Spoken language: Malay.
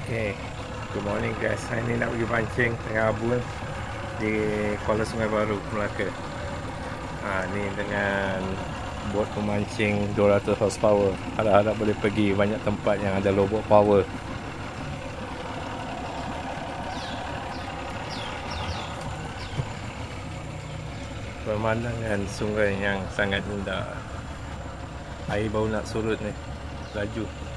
Okay, good morning guys. Hari ni nak pergi pancing tengah abun di kuala Sungai Baru, Melaka. Ni dengan bot pemancing 200 horsepower. Harap-harap boleh pergi banyak tempat yang ada low boat power. Pemandangan sungai yang sangat indah. Air baru nak surut ni, laju.